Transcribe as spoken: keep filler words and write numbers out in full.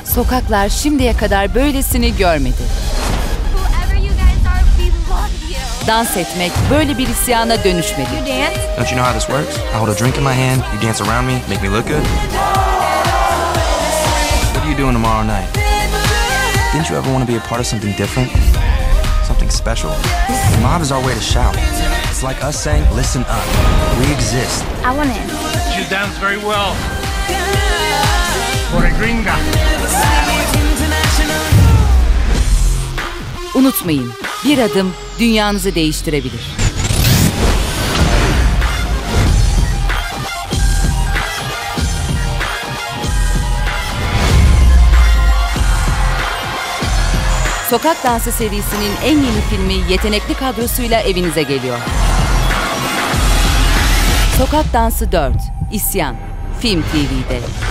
Sokaklar şimdiye kadar böylesini görmedi. Dans etmek böyle bir isyana dönüşmedi. Don't you know how this works? I hold a drink in my hand, you dance around me, make me look good. What are you doing tomorrow night? Didn't you ever want to be a part of something different? Something special? The mob is our way to shout. It's like us saying, listen up. We exist. I want in. You dance very well. For a gringa. Unutmayın, bir adım dünyanızı değiştirebilir. Sokak Dansı serisinin en yeni filmi yetenekli kadrosuyla evinize geliyor. Sokak Dansı dört, İsyan, Film T V'de.